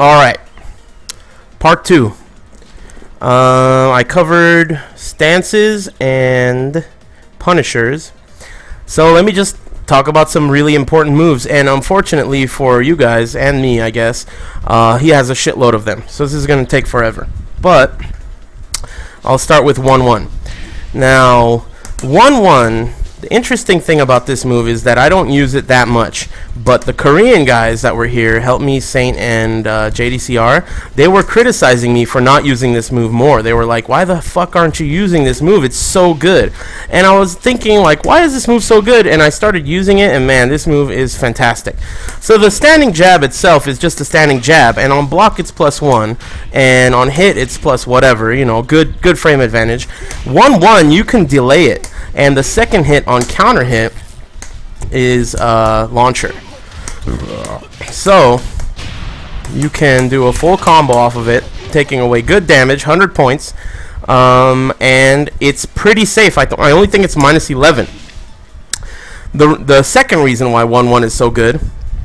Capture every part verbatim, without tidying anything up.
Alright. Part two. Uh, I covered stances and punishers. So let me just talk about some really important moves. And unfortunately for you guys and me, I guess, uh, he has a shitload of them. So this is going to take forever. But I'll start with one one. Now, one one... the interesting thing about this move is that I don't use it that much, but the Korean guys that were here, Help Me, Saint, and uh, J D C R, they were criticizing me for not using this move more. They were like, why the fuck aren't you using this move? It's so good. And I was thinking, like, why is this move so good? And I started using it, and man, this move is fantastic. So the standing jab itself is just a standing jab, and on block it's plus one, and on hit it's plus whatever, you know, good, good frame advantage. one one, you can delay it. And the second hit on counter hit is uh, launcher. So you can do a full combo off of it, taking away good damage, one hundred points, um, and it's pretty safe. I, th I only think it's minus eleven. The, the second reason why one one is so good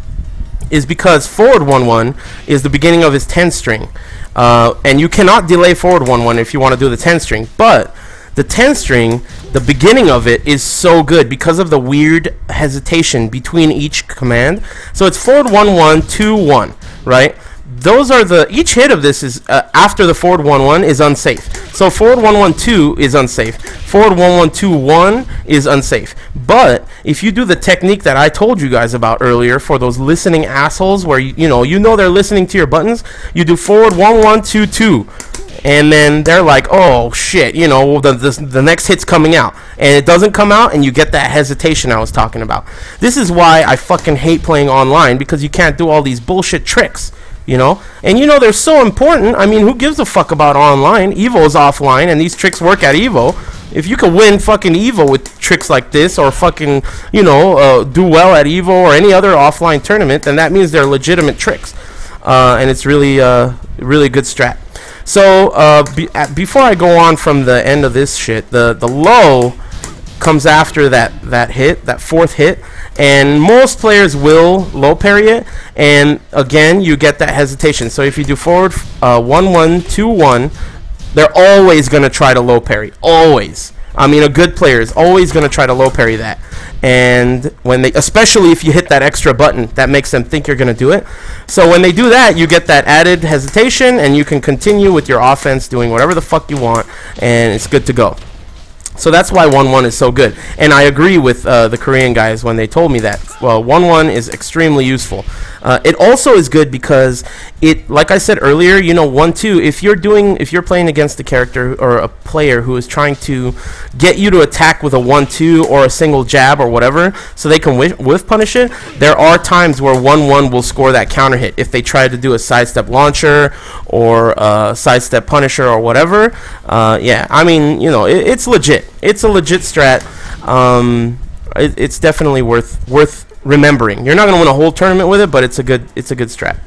is because forward one one is the beginning of his ten string. Uh, and you cannot delay forward one one if you want to do the ten string. But the ten string, the beginning of it is so good because of the weird hesitation between each command. So it's forward one one, two one, right? Those are the, each hit of this is uh, after the forward one one is unsafe. So forward one one two is unsafe. Forward one one two one is unsafe. But if you do the technique that I told you guys about earlier for those listening assholes where you, you know, you know they're listening to your buttons, you do forward one one two two. And then they're like, oh shit, you know, the, the, the next hit's coming out. And it doesn't come out, and you get that hesitation I was talking about. This is why I fucking hate playing online, because you can't do all these bullshit tricks, you know? And you know, they're so important. I mean, who gives a fuck about online? Evo's offline, and these tricks work at Evo. If you could win fucking Evo with tricks like this, or fucking, you know, uh, do well at Evo or any other offline tournament, then that means they're legitimate tricks. Uh, and it's really, uh, really good strat. So uh, be, at, before I go on from the end of this shit, the the low comes after that that hit, that fourth hit, and most players will low parry it. And again, you get that hesitation. So if you do forward uh, one one two one, they're always gonna try to low parry. Always. I mean, a good player is always gonna try to low parry that. And when they, especially if you hit that extra button, that makes them think you're gonna do it. So when they do that, you get that added hesitation, and you can continue with your offense doing whatever the fuck you want, and it's good to go. So that's why one one is so good. And I agree with uh, the Korean guys when they told me that. Well, one one is extremely useful. Uh, it also is good because it, like I said earlier, you know, one two, if you're doing, if you're playing against a character or a player who is trying to get you to attack with a one two or a single jab or whatever, so they can whiff, whiff punish it, there are times where one one will score that counter hit if they try to do a sidestep launcher or a sidestep punisher or whatever. Uh, yeah, I mean, you know, it, it's legit. It's a legit strat. Um, it, it's definitely worth worth remembering. You're not gonna win a whole tournament with it, but it's a good it's a good strat.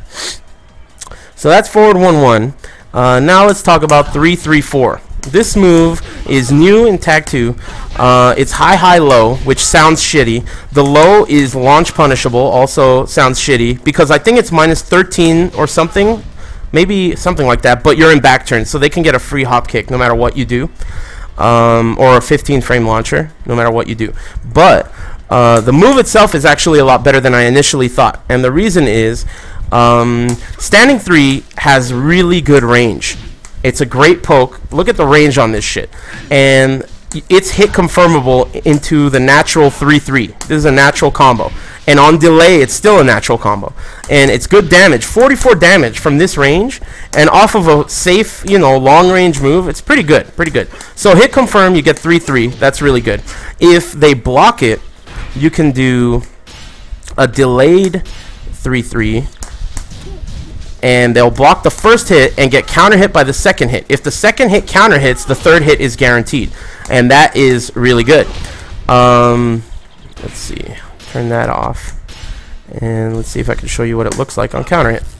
So that's forward one one. Uh, now let's talk about three three four. This move is new in Tag two. Uh, it's high high low, which sounds shitty. The low is launch punishable, also sounds shitty because I think it's minus thirteen or something, maybe something like that. But you're in back turn, so they can get a free hop kick no matter what you do. Um, or a fifteen frame launcher, no matter what you do. But uh, the move itself is actually a lot better than I initially thought. And the reason is um, standing three has really good range. It's a great poke. Look at the range on this shit. And it's hit confirmable into the natural three three. This is a natural combo. And on delay, it's still a natural combo. And it's good damage. forty-four damage from this range. And off of a safe, you know, long-range move, it's pretty good. Pretty good. So hit confirm, you get three three. That's really good. If they block it, you can do a delayed three three. And they'll block the first hit and get counter hit by the second hit. If the second hit counter hits, the third hit is guaranteed. And that is really good. Um, let's see. Turn that off, and let's see if I can show you what it looks like on counter hit.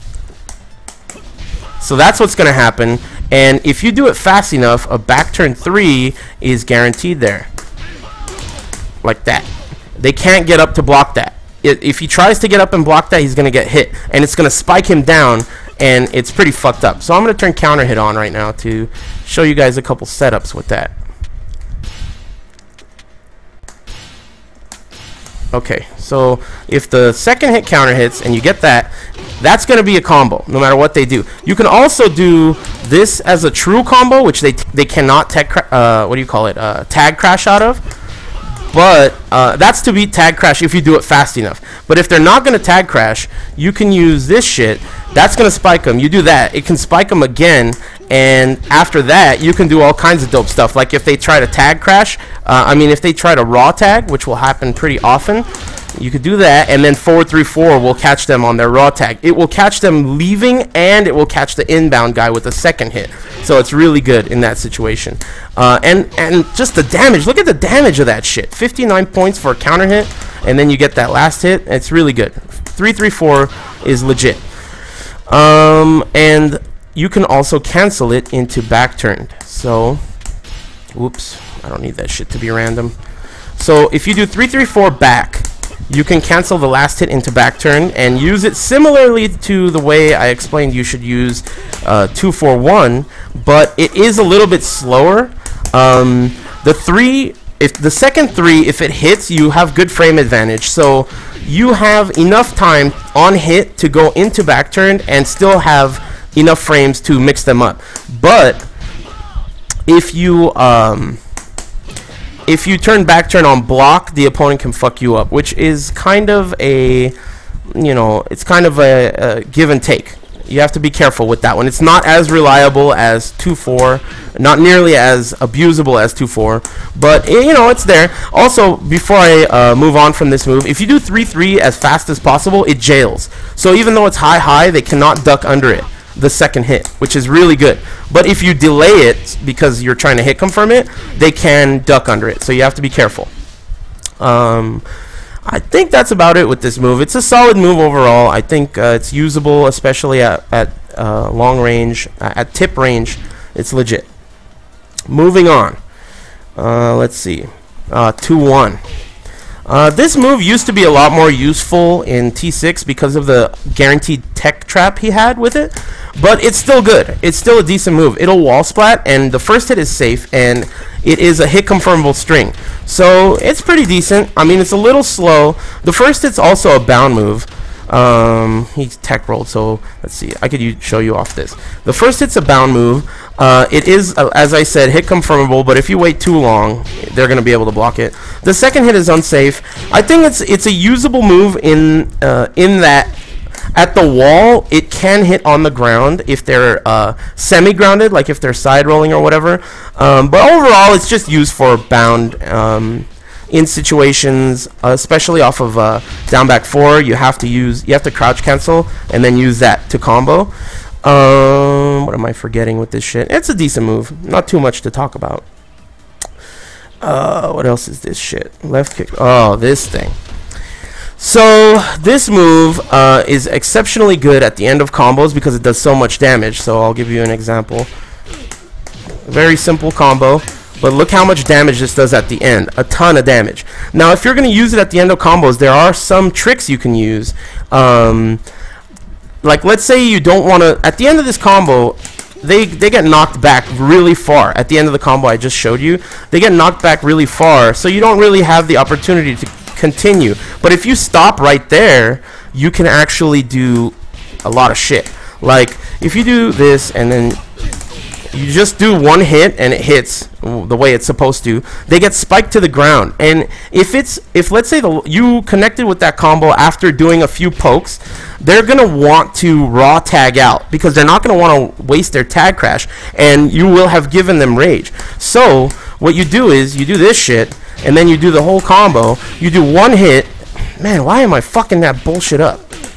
So that's what's going to happen, and if you do it fast enough, a back turn three is guaranteed there, like that. They can't get up to block that. If he tries to get up and block that, he's going to get hit, and it's going to spike him down, and it's pretty fucked up. So I'm going to turn counter hit on right now to show you guys a couple setups with that. Okay, so if the second hit counter hits and you get that, that's going to be a combo no matter what they do. You can also do this as a true combo, which they they cannot tech uh, what do you call it uh, tag crash out of, but uh, that's to beat tag crash if you do it fast enough. But if they're not going to tag crash, you can use this shit. That's going to spike them. You do that, it can spike them again, and after that you can do all kinds of dope stuff. Like if they try to tag crash, uh, I mean if they try to raw tag, which will happen pretty often, you could do that, and then forward three four will catch them on their raw tag. It will catch them leaving, and it will catch the inbound guy with a second hit. So it's really good in that situation. Uh, and and just the damage. Look at the damage of that shit. fifty-nine points for a counter hit, and then you get that last hit. It's really good. three three four is legit. Um, and you can also cancel it into back turned. So, whoops, I don't need that shit to be random. So if you do three three four back, you can cancel the last hit into back turn and use it similarly to the way I explained you should use uh, two four one, but it is a little bit slower. Um, the three, if the second three, if it hits, you have good frame advantage. So you have enough time on hit to go into back turn and still have enough frames to mix them up. But if you um, if you turn back turn on block, the opponent can fuck you up, which is kind of a, you know, it's kind of a, a give and take. You have to be careful with that one. It's not as reliable as two four, not nearly as abusable as two four, but you know, it's there. Also, before I uh, move on from this move, if you do three three as fast as possible, it jails. So even though it's high high, they cannot duck under it the second hit, which is really good. But if you delay it because you're trying to hit confirm it, they can duck under it. So you have to be careful. Um, I think that's about it with this move. It's a solid move overall. I think uh, it's usable, especially at, at uh, long range, uh, at tip range. It's legit. Moving on. Uh, let's see. Uh, two one. Uh, this move used to be a lot more useful in T six because of the guaranteed tech trap he had with it, but it's still good. It's still a decent move. It'll wall splat, and the first hit is safe, and it is a hit confirmable string. So it's pretty decent. I mean, it's a little slow. The first hit's also a bound move. Um, he's tech rolled, so let's see. I could show you off this. The first hit's a bound move. Uh, it is, uh, as I said, hit confirmable, but if you wait too long, they're going to be able to block it. The second hit is unsafe. I think it's it's a usable move in uh, in that at the wall, it can hit on the ground if they're uh, semi-grounded, like if they're side rolling or whatever. Um, but overall, it's just used for bound um, in situations, uh, especially off of uh, down back four. You have to use, you have to crouch cancel and then use that to combo. Um, what am I forgetting with this shit? It's a decent move. Not too much to talk about. Uh, what else is this shit? Left kick. Oh, this thing. So this move uh, is exceptionally good at the end of combos because it does so much damage. So I'll give you an example. Very simple combo, but look how much damage this does at the end. A ton of damage. Now, if you're going to use it at the end of combos, there are some tricks you can use. Um, like, let's say you don't want to... At the end of this combo, they, they get knocked back really far. At the end of the combo I just showed you, they get knocked back really far, so you don't really have the opportunity to continue. But if you stop right there, you can actually do a lot of shit. Like, if you do this and then you just do one hit and it hits the way it's supposed to, they get spiked to the ground. And if it's if let's say the you connected with that combo after doing a few pokes, they're gonna want to raw tag out because they're not gonna want to waste their tag crash, and you will have given them rage. So what you do is you do this shit and then you do the whole combo. You do one hit. Man, why am I fucking that bullshit up?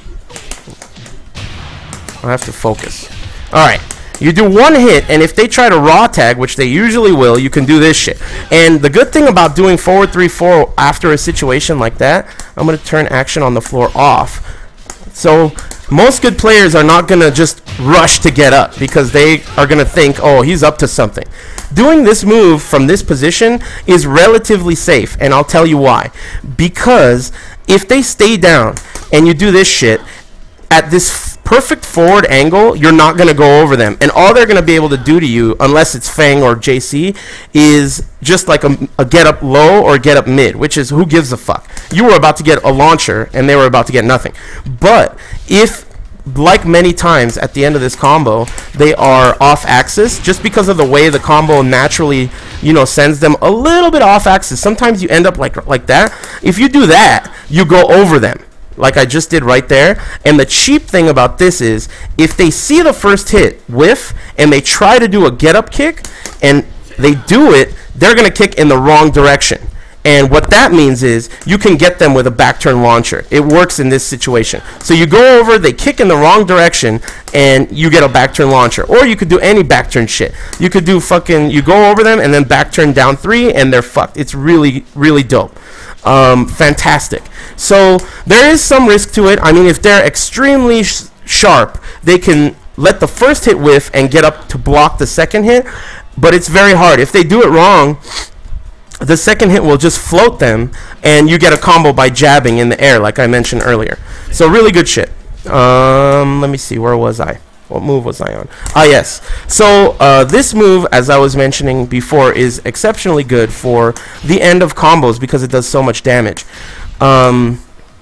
I have to focus. Alright. You do one hit, and if they try to raw tag, which they usually will, you can do this shit. And the good thing about doing forward three four after a situation like that, I'm going to turn action on the floor off. So most good players are not going to just rush to get up because they are going to think, oh, he's up to something. Doing this move from this position is relatively safe, and I'll tell you why. Because if they stay down and you do this shit at this perfect forward angle, you're not going to go over them. And all they're going to be able to do to you, unless it's Feng or J C, is just like a, a get up low or get up mid, which is who gives a fuck. You were about to get a launcher, and they were about to get nothing. But if, like many times at the end of this combo, they are off axis, just because of the way the combo naturally, you know, sends them a little bit off axis. Sometimes you end up like like that. If you do that, you go over them, like I just did right there. And the cheap thing about this is, if they see the first hit whiff and they try to do a get up kick and they do it, they're gonna kick in the wrong direction. And what that means is you can get them with a back turn launcher. It works in this situation. So you go over, they kick in the wrong direction, and you get a back turn launcher. Or you could do any back turn shit. You could do fucking, you go over them and then back turn down three, and they're fucked. It's really, really dope. Um, fantastic. So there is some risk to it. I mean, if they're extremely sh sharp, they can let the first hit whiff and get up to block the second hit. But it's very hard. If they do it wrong, the second hit will just float them, and you get a combo by jabbing in the air, like I mentioned earlier. So really good shit. Um, let me see, where was I? What move was I on? Ah, yes. So uh, this move, as I was mentioning before, is exceptionally good for the end of combos because it does so much damage. Um,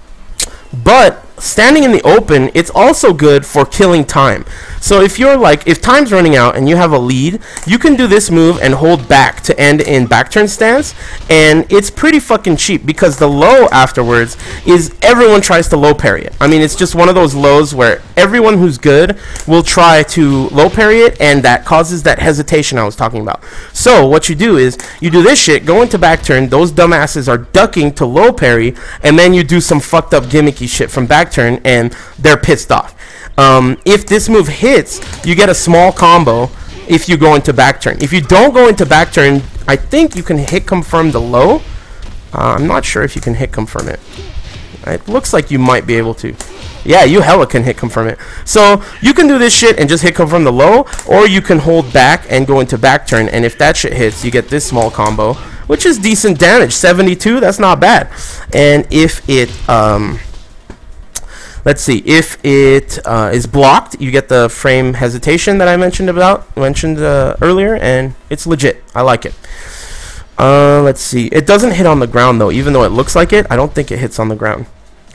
but standing in the open, it's also good for killing time. So if you're like, if time's running out and you have a lead, you can do this move and hold back to end in back turn stance, and it's pretty fucking cheap because the low afterwards is everyone tries to low parry it. I mean, it's just one of those lows where everyone who's good will try to low parry it, and that causes that hesitation I was talking about. So what you do is you do this shit, go into back turn, those dumbasses are ducking to low parry, and then you do some fucked up gimmicky shit from back turn, and they're pissed off. Um, if this move hits, you get a small combo if you go into back turn. If you don't go into back turn, I think you can hit confirm the low. Uh, I'm not sure if you can hit confirm it. It looks like you might be able to. Yeah, you hella can hit confirm it. So you can do this shit and just hit confirm the low, or you can hold back and go into back turn, and if that shit hits, you get this small combo, which is decent damage. seventy-two, that's not bad. And if it... Um, Let's see, if it uh, is blocked, you get the frame hesitation that I mentioned about mentioned uh, earlier, and it's legit. I like it. Uh, let's see. It doesn't hit on the ground, though, even though it looks like it. I don't think it hits on the ground.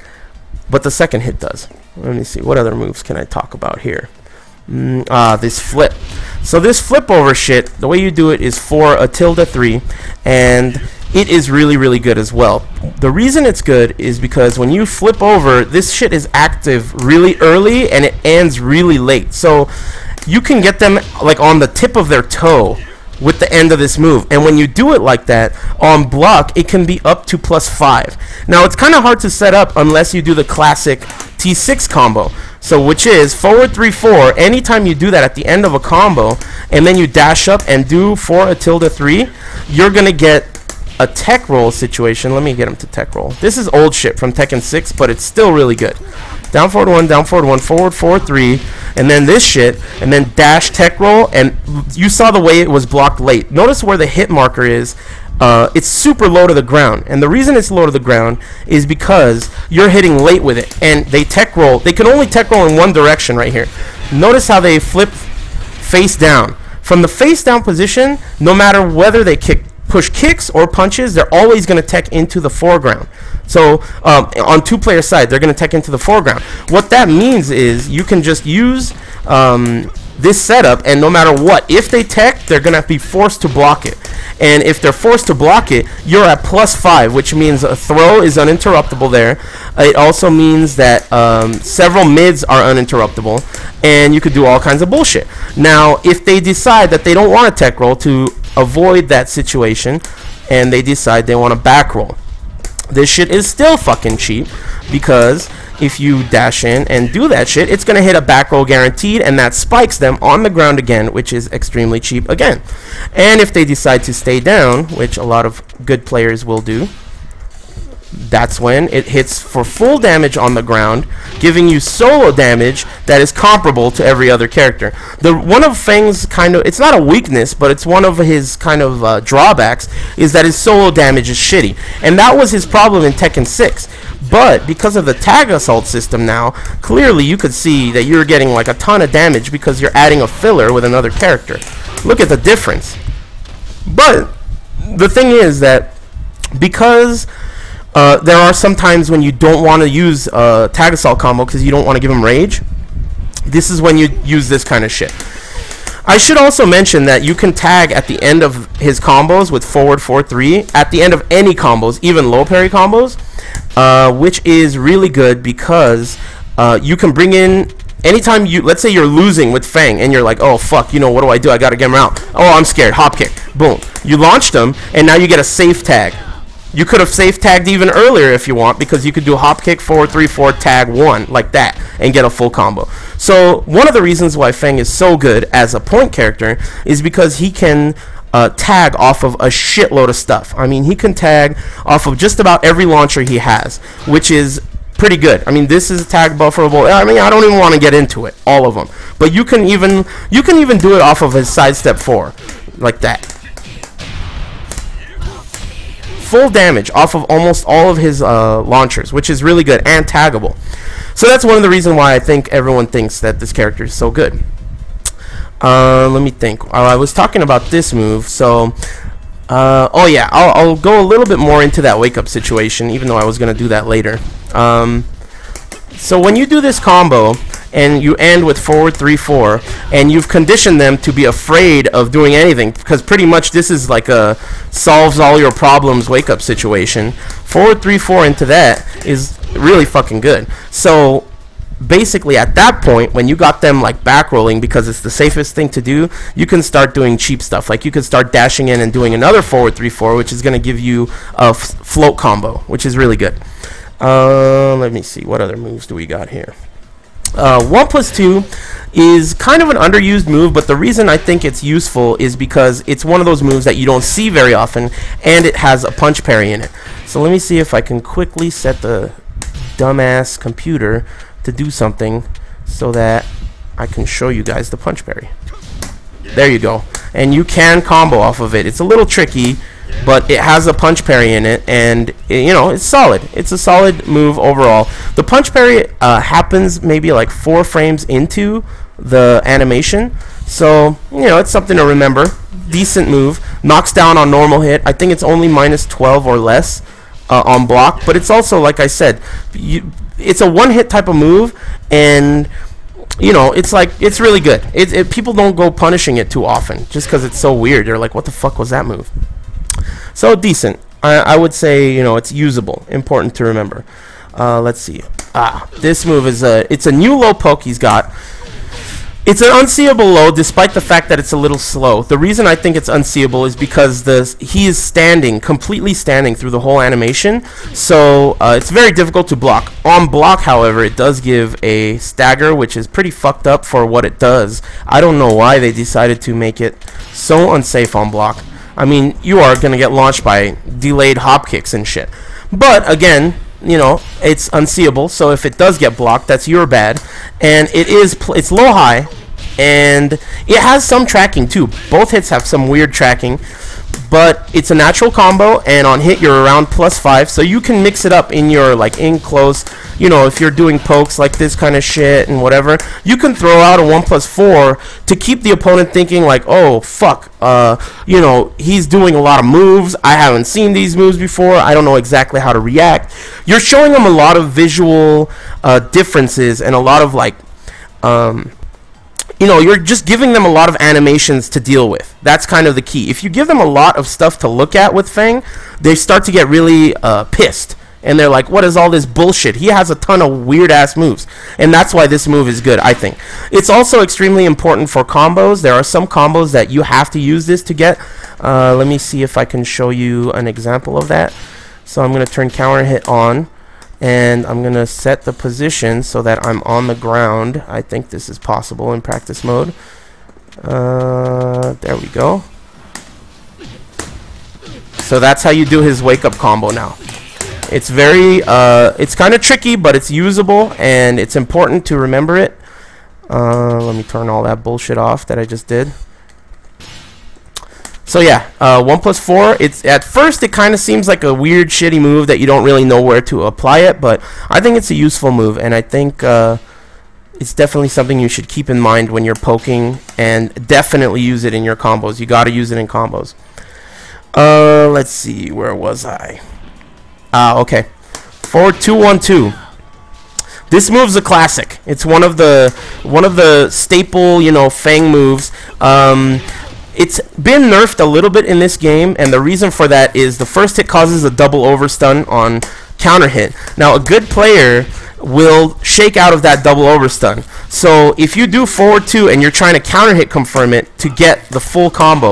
But the second hit does. Let me see. What other moves can I talk about here? Mm, ah, this flip. So this flip over shit, the way you do it is for a tilde three, and it is really, really good as well. The reason it's good is because when you flip over, this shit is active really early and it ends really late. So you can get them like on the tip of their toe with the end of this move. And when you do it like that, on block, it can be up to plus five. Now, it's kind of hard to set up unless you do the classic T six combo. So which is forward three four. Anytime you do that at the end of a combo, and then you dash up and do for a tilde three, you're going to get a tech roll situation. Let me get him to tech roll. This is old shit from Tekken six, but it's still really good. Down forward one, down forward one, forward four three, and then this shit, and then dash tech roll, and you saw the way it was blocked late. Notice where the hit marker is. Uh, it's super low to the ground, and the reason it's low to the ground is because you're hitting late with it, and they tech roll. They can only tech roll in one direction right here. Notice how they flip face down. From the face down position, no matter whether they kick push kicks or punches, they're always going to tech into the foreground. So um, on two player side, they're going to tech into the foreground. What that means is you can just use um, this setup, and no matter what, if they tech, they're going to be forced to block it. And if they're forced to block it, you're at plus five, which means a throw is uninterruptible there. It also means that um, several mids are uninterruptible, and you could do all kinds of bullshit. Now, if they decide that they don't want a tech roll to avoid that situation, and they decide they want to back roll, this shit is still fucking cheap, because if you dash in and do that shit, it's going to hit a back roll guaranteed, and that spikes them on the ground again, which is extremely cheap again. And if they decide to stay down, which a lot of good players will do, that's when it hits for full damage on the ground, giving you solo damage that is comparable to every other character. The one of Feng's kind of, it's not a weakness, but it's one of his kind of uh, drawbacks, is that his solo damage is shitty. And that was his problem in Tekken six. But because of the tag assault system now, clearly you could see that you're getting like a ton of damage because you're adding a filler with another character. Look at the difference. But the thing is that because uh, there are some times when you don't want to use a tag assault combo because you don't want to give him rage, this is when you use this kind of shit. I should also mention that you can tag at the end of his combos with forward four three, at the end of any combos, even low parry combos, uh, which is really good because uh, you can bring in, anytime you, let's say you're losing with Feng and you're like, oh fuck, you know, what do I do? I gotta get him out. Oh, I'm scared. Hop kick. Boom. You launched him and now you get a safe tag. You could have safe tagged even earlier if you want, because you could do hop kick forward three four tag one like that and get a full combo. So one of the reasons why Feng is so good as a point character is because he can uh, tag off of a shitload of stuff. I mean, he can tag off of just about every launcher he has, which is pretty good. I mean, this is tag bufferable. I mean, I don't even want to get into it, all of them. But you can even you can even do it off of his sidestep four, like that. Full damage off of almost all of his uh, launchers, which is really good and taggable. So that's one of the reasons why I think everyone thinks that this character is so good. Uh, let me think. Uh, I was talking about this move, so uh, oh yeah, I'll, I'll go a little bit more into that wake up situation, even though I was gonna do that later. Um, so when you do this combo and you end with forward three four and you've conditioned them to be afraid of doing anything, because pretty much this is like a solves all your problems wake up situation, forward three four into that is really fucking good. So basically at that point, when you got them like back rolling because it's the safest thing to do, you can start doing cheap stuff. Like you could start dashing in and doing another forward three four, which is going to give you a f float combo, which is really good. Uh, let me see, what other moves do we got here? Uh, one plus two is kind of an underused move, but the reason I think it's useful is because it's one of those moves that you don't see very often, and it has a punch parry in it. So let me see if I can quickly set the dumbass computer to do something so that I can show you guys the punch parry. There you go. And you can combo off of it. It's a little tricky, but it has a punch parry in it, and it, you know, it's solid. It's a solid move overall. The punch parry uh, happens maybe like four frames into the animation, so you know, it's something to remember. Decent move. Knocks down on normal hit. I think it's only minus twelve or less uh, on block, but it's also, like I said, you, it's a one hit type of move, and you know, it's like, it's really good. It, it, people don't go punishing it too often just because it's so weird. They're like, what the fuck was that move? So decent. I, I would say, you know, it's usable. Important to remember. Uh, let's see. Ah, this move is a, it's a new low poke he's got. It's an unseeable low, despite the fact that it's a little slow. The reason I think it's unseeable is because the he is standing, completely standing through the whole animation, so uh, it's very difficult to block. On block, however, it does give a stagger, which is pretty fucked up for what it does. I don't know why they decided to make it so unsafe on block. I mean, you are going to get launched by delayed hop kicks and shit. But, again, you know, it's unseeable, so if it does get blocked, that's your bad. And it is, pl it's low-high, and it has some tracking, too. Both hits have some weird tracking, but it's a natural combo, and on hit, you're around plus five, so you can mix it up in your, like, in close, you know, if you're doing pokes like this kind of shit and whatever, you can throw out a one plus four to keep the opponent thinking like, oh, fuck, uh, you know, he's doing a lot of moves. I haven't seen these moves before. I don't know exactly how to react. You're showing them a lot of visual uh, differences and a lot of, like, um, you know, you're just giving them a lot of animations to deal with. That's kind of the key. If you give them a lot of stuff to look at with Feng, they start to get really uh, pissed. And they're like, what is all this bullshit? He has a ton of weird-ass moves. And that's why this move is good, I think. It's also extremely important for combos. There are some combos that you have to use this to get. Uh, let me see if I can show you an example of that. So I'm going to turn counter hit on. And I'm going to set the position so that I'm on the ground. I think this is possible in practice mode. Uh, there we go. So that's how you do his wake-up combo now. It's very, uh, it's kind of tricky, but it's usable, and it's important to remember it. Uh, let me turn all that bullshit off that I just did. So yeah, uh, one plus four, it's, at first it kind of seems like a weird, shitty move that you don't really know where to apply it, but I think it's a useful move, and I think uh, it's definitely something you should keep in mind when you're poking, and definitely use it in your combos. You got to use it in combos. Uh, let's see, where was I? Ah, okay. Forward two one two. This move's a classic. It's one of the one of the staple, you know, Feng moves. Um, it's been nerfed a little bit in this game, and the reason for that is the first hit causes a double overstun on counter hit. Now, a good player will shake out of that double overstun. So if you do forward two and you're trying to counter hit confirm it to get the full combo,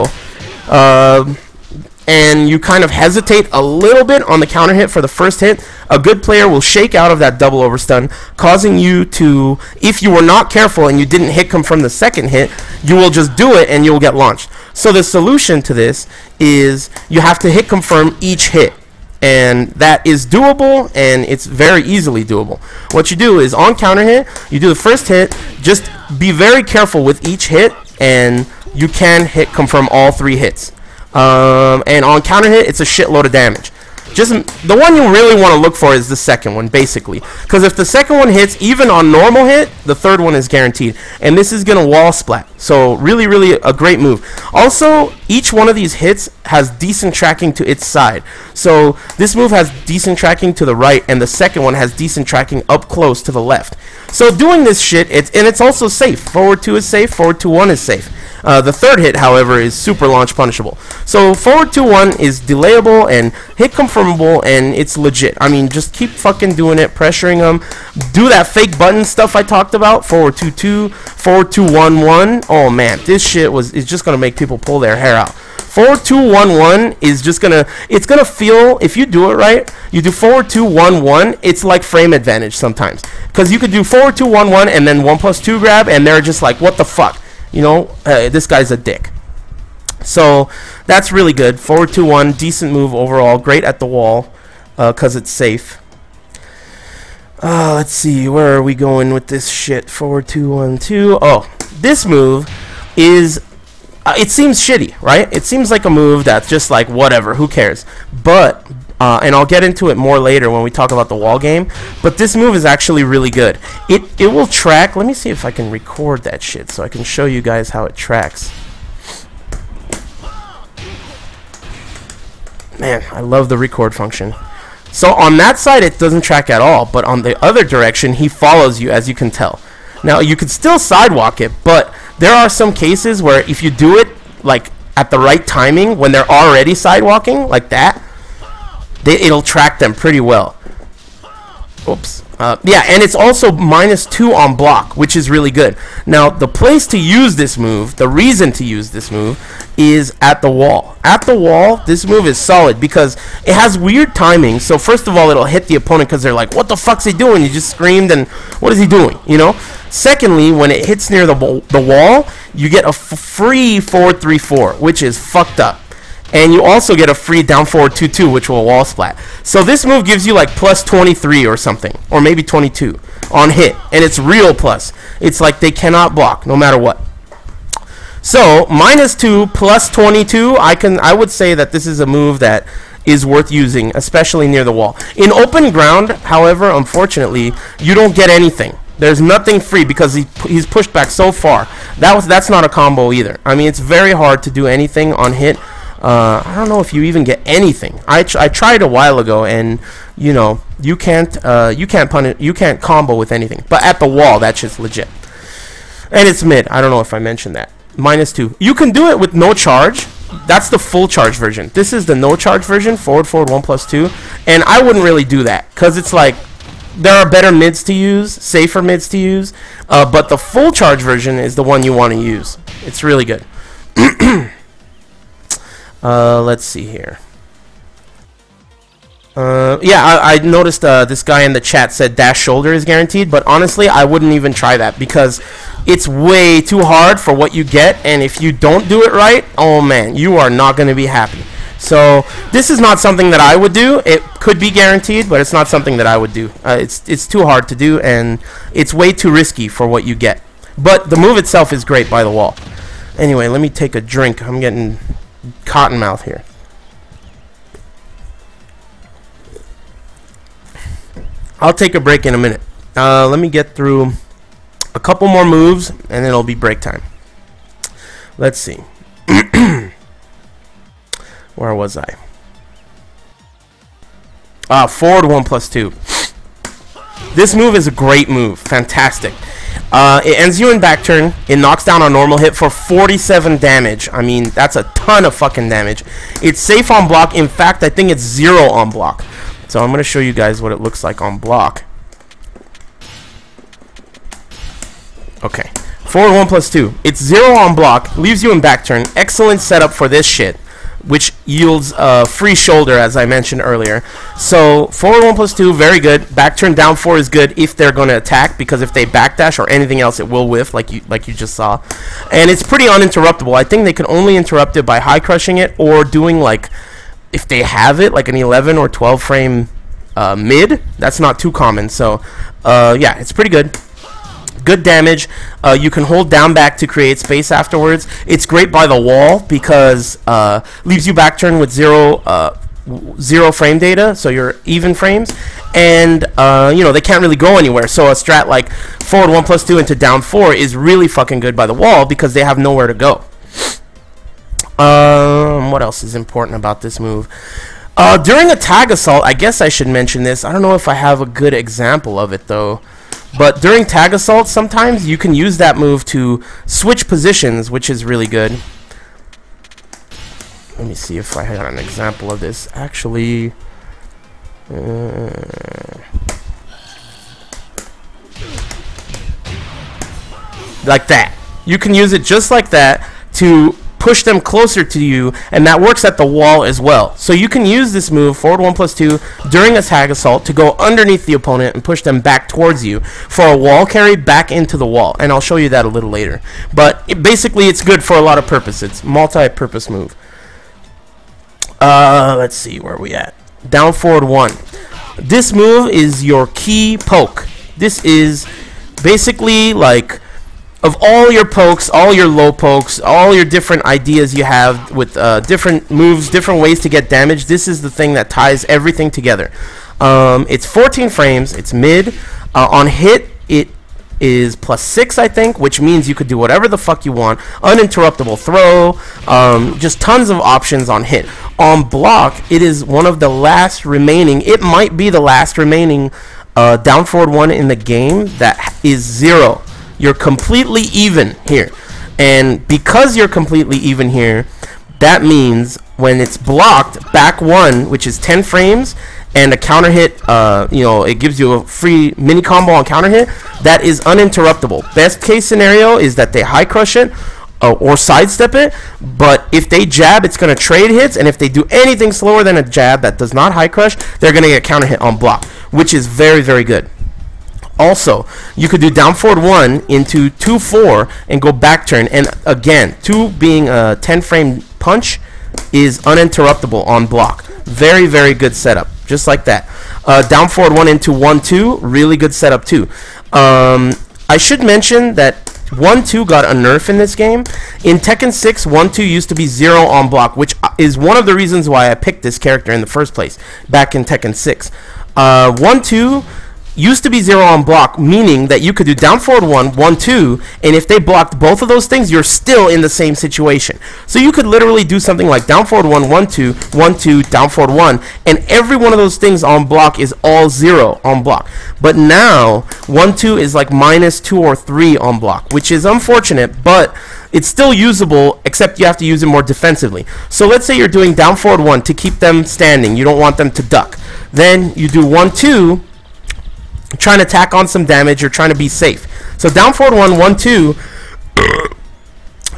uh, and you kind of hesitate a little bit on the counter hit for the first hit, a good player will shake out of that double overstun, causing you to, if you were not careful and you didn't hit confirm the second hit, you will just do it and you will get launched. So the solution to this is you have to hit confirm each hit. And that is doable, and it's very easily doable. What you do is on counter hit, you do the first hit, just be very careful with each hit, and you can hit confirm all three hits. Um, and on counter hit, it's a shitload of damage. Just the one you really want to look for is the second one, basically, because if the second one hits, even on normal hit, the third one is guaranteed, and this is gonna wall splat. So really, really a great move. Also, each one of these hits has decent tracking to its side. So this move has decent tracking to the right, and the second one has decent tracking up close to the left. So doing this shit, it's and it's also safe. Forward two is safe. Forward two one is safe. Uh, the third hit, however, is super launch punishable. So forward two one is delayable and hit confirmable, and it's legit. I mean, just keep fucking doing it, pressuring them. Do that fake button stuff I talked about. Forward two two, forward two one one. Oh man, this shit was is just gonna make people pull their hair out. Forward two one one is just gonna it's gonna feel, if you do it right, you do forward two one one, it's like frame advantage sometimes, because you could do forward two one one and then one plus two grab, and they're just like, what the fuck. You know, uh, this guy's a dick. So that's really good. Forward two one, decent move overall. Great at the wall because uh, it's safe. Uh, let's see, where are we going with this shit? Forward two one two. Oh, this move is, uh, it seems shitty, right? It seems like a move that's just like, whatever, who cares? But, uh, and I'll get into it more later when we talk about the wall game, but this move is actually really good. It, it will track, let me see if I can record that shit so I can show you guys how it tracks. Man, I love the record function. So on that side, it doesn't track at all, but on the other direction, he follows you, as you can tell. Now, you could still sidewalk it, but there are some cases where if you do it, like, at the right timing, when they're already sidewalking, like that, they, it'll track them pretty well. Oops. Uh, yeah, and it's also minus two on block, which is really good. Now, the place to use this move, the reason to use this move, is at the wall. At the wall, this move is solid because it has weird timing. So first of all, it'll hit the opponent because they're like, what the fuck's he doing? You just screamed, and what is he doing? You know? Secondly, when it hits near the, the wall, you get a f free forward three four, which is fucked up. And you also get a free down forward two two, which will wall splat. So this move gives you like plus twenty-three or something, or maybe twenty-two on hit, and it's real plus. It's like they cannot block no matter what. So minus two plus twenty-two, I can I would say that this is a move that is worth using, especially near the wall. In open ground, however, unfortunately, you don't get anything. There's nothing free because he, he's pushed back so far. That was that's not a combo either. I mean, it's very hard to do anything on hit. Uh, I don't know if you even get anything. I, tr I tried a while ago, and you know you can't uh, you can't punish you can't combo with anything. But at the wall, that's just legit. And it's mid. I don't know if I mentioned that. Minus two. You can do it with no charge. That's the full charge version. This is the no charge version. Forward forward one plus two. And I wouldn't really do that because it's like there are better mids to use, safer mids to use. Uh, but the full charge version is the one you want to use. It's really good. Uh, let's see here. Uh, yeah, I, I noticed uh, this guy in the chat said dash shoulder is guaranteed, but honestly, I wouldn't even try that because it's way too hard for what you get, and if you don't do it right, oh man, you are not going to be happy. So this is not something that I would do. It could be guaranteed, but it's not something that I would do. Uh, it's it's too hard to do, and it's way too risky for what you get. But the move itself is great by the wall. Anyway, let me take a drink. I'm getting cotton mouth here. I'll take a break in a minute. Uh, let me get through a couple more moves, and then it'll be break time. Let's see. Where was I? Ah, forward one plus two. This move is a great move. Fantastic. Uh, it ends you in back turn. It knocks down a normal hit for forty-seven damage. I mean, that's a ton of fucking damage. It's safe on block. In fact, I think it's zero on block. So I'm going to show you guys what it looks like on block. Okay. Forward one plus two. It's zero on block. Leaves you in back turn. Excellent setup for this shit, which yields a uh, free shoulder, as I mentioned earlier. So forward one plus two, very good. Back turn down four is good if they're going to attack, because if they backdash or anything else, it will whiff, like you like you just saw. And it's pretty uninterruptible. I think they can only interrupt it by high crushing it, or doing, like, if they have it, like an eleven or twelve frame uh, mid. That's not too common. So uh, yeah, it's pretty good. Good damage. Uh, you can hold down back to create space afterwards. It's great by the wall because uh, leaves you back turn with zero uh, zero frame data, so you're even frames, and uh, you know, they can't really go anywhere. So a strat like forward one plus two into down four is really fucking good by the wall because they have nowhere to go. Um, what else is important about this move? Uh, during a tag assault, I guess I should mention this. I don't know if I have a good example of it though. But during tag assaults, sometimes you can use that move to switch positions, which is really good. Let me see if I had an example of this. Actually, uh, like that. You can use it just like that to push them closer to you, and that works at the wall as well. So you can use this move, forward one plus two, during a tag assault to go underneath the opponent and push them back towards you for a wall carry back into the wall. And I'll show you that a little later. But it, basically, it's good for a lot of purpose. It's multi-purpose move. Uh, let's see, where are we at? Down forward one. This move is your key poke. This is basically like, of all your pokes, all your low pokes, all your different ideas you have with uh, different moves, different ways to get damage, this is the thing that ties everything together. Um, it's fourteen frames. It's mid. Uh, on hit, it is plus six, I think, which means you could do whatever the fuck you want. Uninterruptible throw. Um, just tons of options on hit. On block, it is one of the last remaining. It might be the last remaining uh, down forward one in the game that is zero. You're completely even here, and because you're completely even here, that means when it's blocked, back one, which is ten frames, and a counter hit, uh, you know, it gives you a free mini combo on counter hit, that is uninterruptible. Best case scenario is that they high crush it uh, or sidestep it, but if they jab, it's going to trade hits, and if they do anything slower than a jab that does not high crush, they're going to get counter hit on block, which is very, very good. Also, you could do down forward one into two four and go back turn. And again, two being a ten frame punch is uninterruptible on block. Very, very good setup. Just like that. Uh, down forward one into one two, really good setup too. Um, I should mention that one two got a nerf in this game. In Tekken six, one two used to be zero on block, which is one of the reasons why I picked this character in the first place back in Tekken six. Uh, one two used to be zero on block, meaning that you could do down forward one, one, two, and if they blocked both of those things, you're still in the same situation. So you could literally do something like down forward one, one, two, one, two, down forward one, and every one of those things on block is all zero on block. But now, one, two is like minus two or three on block, which is unfortunate, but it's still usable, except you have to use it more defensively. So let's say you're doing down forward one to keep them standing. You don't want them to duck. Then you do one, two, trying to tack on some damage, you're trying to be safe. So down forward one, one, two,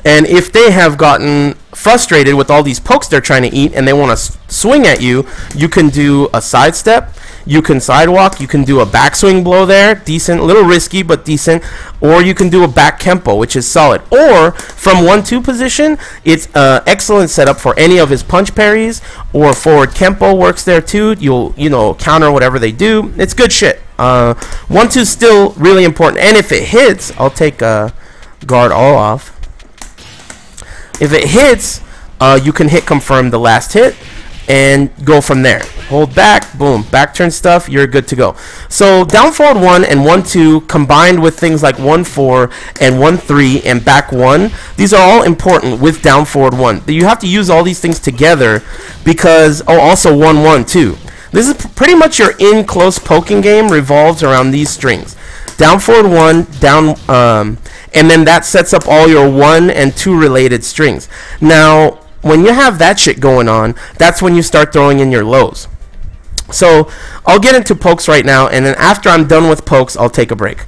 And if they have gotten frustrated with all these pokes they're trying to eat and they want to swing at you, you can do a sidestep, you can sidewalk, you can do a backswing blow there, decent, a little risky but decent, or you can do a back kempo, which is solid. Or from one two position, it's an excellent setup for any of his punch parries, or forward kempo works there too. You'll, you know, counter whatever they do. It's good shit. Uh, one two still really important, and if it hits, I'll take uh, guard all off. If it hits, uh, you can hit confirm the last hit and go from there. Hold back, boom, back turn stuff, you're good to go. So down forward one and one two combined with things like one four and one three and back one, these are all important with down forward one. You have to use all these things together because, oh, also one one too. This is pretty much your in close poking game revolves around these strings. Down forward one, down, um, and then that sets up all your one and two related strings. Now, when you have that shit going on, that's when you start throwing in your lows. So I'll get into pokes right now, and then after I'm done with pokes, I'll take a break.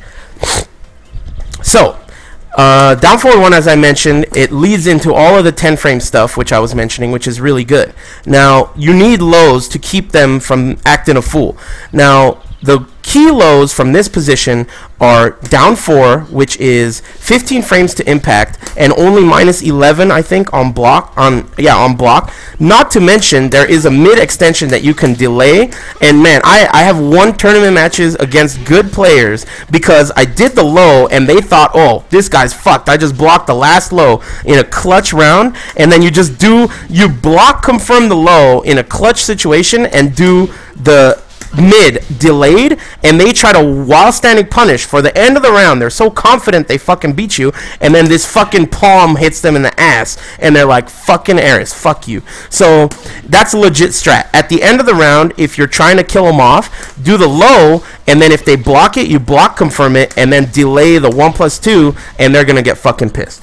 So uh, down forward one, as I mentioned, it leads into all of the ten frame stuff, which I was mentioning, which is really good. Now, you need lows to keep them from acting a fool. Now, the key lows from this position are down four, which is fifteen frames to impact and only minus eleven, I think, on block. On yeah, on block. Not to mention there is a mid extension that you can delay. And man, I I have won tournament matches against good players because I did the low and they thought, oh, this guy's fucked. I just blocked the last low in a clutch round, and then you just do you block confirm the low in a clutch situation and do the mid delayed, and they try to while standing punish for the end of the round. They're so confident they fucking beat you, and then this fucking palm hits them in the ass and they're like, fucking Eris, fuck you. So that's a legit strat. At the end of the round, if you're trying to kill them off, do the low, and then if they block it, you block confirm it and then delay the one plus two, and they're gonna get fucking pissed.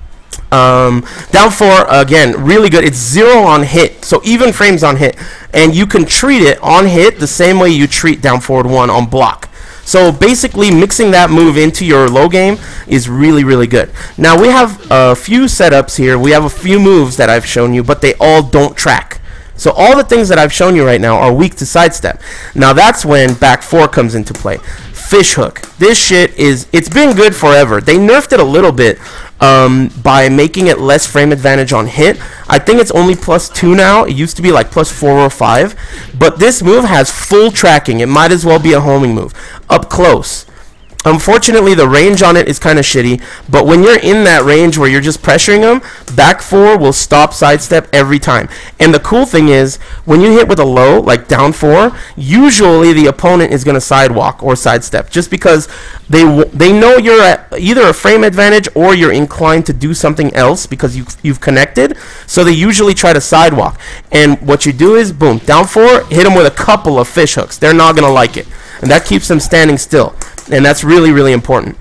Um, down four, again, really good. It's zero on hit, so even frames on hit, and you can treat it on hit the same way you treat down forward one on block. So basically mixing that move into your low game is really, really good. Now we have a few setups here. We have a few moves that I've shown you, but they all don't track. So all the things that I've shown you right now are weak to sidestep. Now that's when back four comes into play. Fish hook. This shit is, it's been good forever. They nerfed it a little bit um, by making it less frame advantage on hit. I think it's only plus two now. It used to be like plus four or five. But this move has full tracking. It might as well be a homing move. Up close. Unfortunately, the range on it is kind of shitty, but when you're in that range where you're just pressuring them, back four will stop sidestep every time. And the cool thing is, when you hit with a low, like down four, usually the opponent is going to sidewalk or sidestep, just because they they know you're at either a frame advantage or you're inclined to do something else because you've, you've connected, so they usually try to sidewalk. And what you do is, boom, down four, hit them with a couple of fish hooks. They're not going to like it, and that keeps them standing still. And that's really, really important.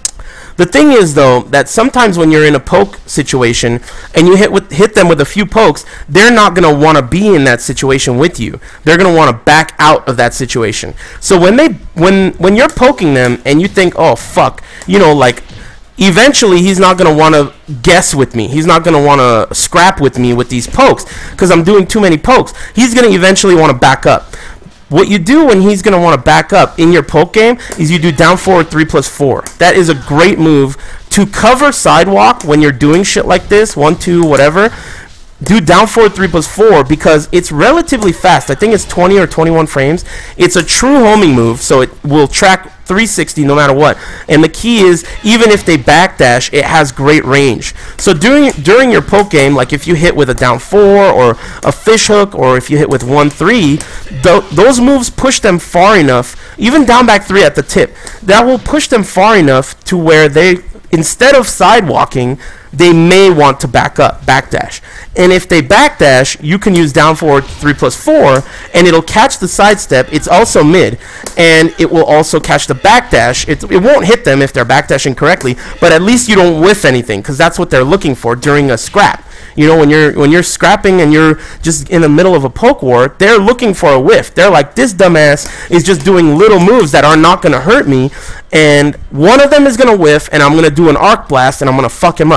The thing is, though, that sometimes when you're in a poke situation and you hit with hit them with a few pokes, they're not going to want to be in that situation with you. They're going to want to back out of that situation. So when they when when you're poking them and you think, oh fuck, you know, like eventually he's not going to want to guess with me. He's not going to want to scrap with me with these pokes because I'm doing too many pokes. He's going to eventually want to back up. What you do when he's going to want to back up in your poke game is you do down forward three plus four. That is a great move to cover sidewalk when you're doing shit like this, one, two, whatever. Do down forward three plus four because it's relatively fast. I think it's twenty or twenty-one frames. It's a true homing move, so it will track three sixty no matter what. And the key is, even if they backdash, it has great range. So during during your poke game, like if you hit with a down four or a fish hook, or if you hit with one three, th those moves push them far enough, even down back three at the tip, that will push them far enough to where they, instead of sidewalking, they may want to back up, backdash. And if they backdash, you can use down forward three plus four, and it'll catch the sidestep. It's also mid, and it will also catch the backdash. It, it won't hit them if they're backdashing correctly, but at least you don't whiff anything, because that's what they're looking for during a scrap. You know, when you're when you're scrapping and you're just in the middle of a poke war, they're looking for a whiff. They're like, this dumbass is just doing little moves that are not going to hurt me, and one of them is going to whiff, and I'm going to do an arc blast, and I'm going to fuck him up.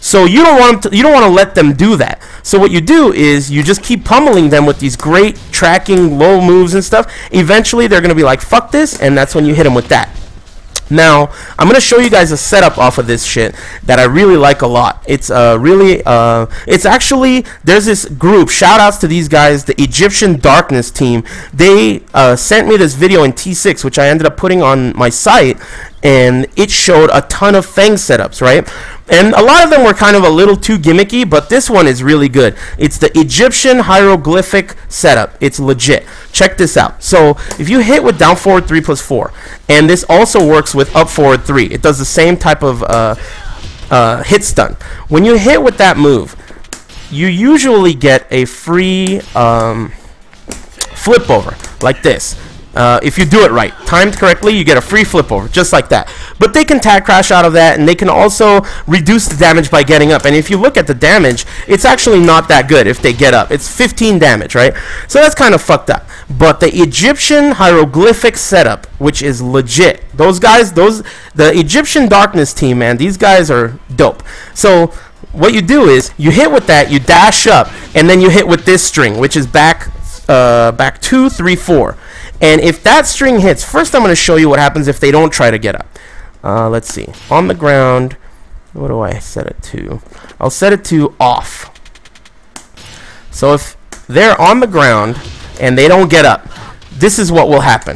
So you don't want to, you don't want to let them do that. So what you do is you just keep pummeling them with these great tracking low moves and stuff. Eventually they're going to be like, fuck this, and that's when you hit them with that. Now, I'm going to show you guys a setup off of this shit that I really like a lot. It's uh, really, uh, it's actually, there's this group, shout outs to these guys, the Egyptian Darkness team. They uh, sent me this video in T six, which I ended up putting on my site, and it showed a ton of Feng setups, right? And a lot of them were kind of a little too gimmicky, but this one is really good. It's the Egyptian hieroglyphic setup. It's legit. Check this out. So if you hit with down forward three plus four, and this also works with up forward three, it does the same type of uh, uh, hit stun. When you hit with that move, you usually get a free um, flip over like this. Uh, if you do it right, timed correctly, you get a free flip over, just like that. But they can tag crash out of that, and they can also reduce the damage by getting up. And if you look at the damage, it's actually not that good if they get up. It's fifteen damage, right? So that's kind of fucked up. But the Egyptian hieroglyphic setup, which is legit, those guys, those the Egyptian Darkness team, man, these guys are dope. So what you do is you hit with that, you dash up, and then you hit with this string, which is back, uh, back two, three, four. And if that string hits, first I'm going to show you what happens if they don't try to get up. Uh, let's see. On the ground, what do I set it to? I'll set it to off. So if they're on the ground and they don't get up, this is what will happen.